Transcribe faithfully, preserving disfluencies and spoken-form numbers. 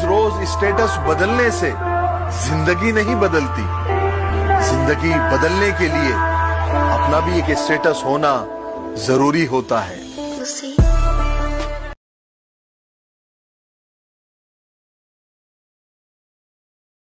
रोज status बदलने से जिंदगी नहीं बदलती। जिंदगी बदलने के लिए अपना भी एक स्टेटस होना जरूरी होता है।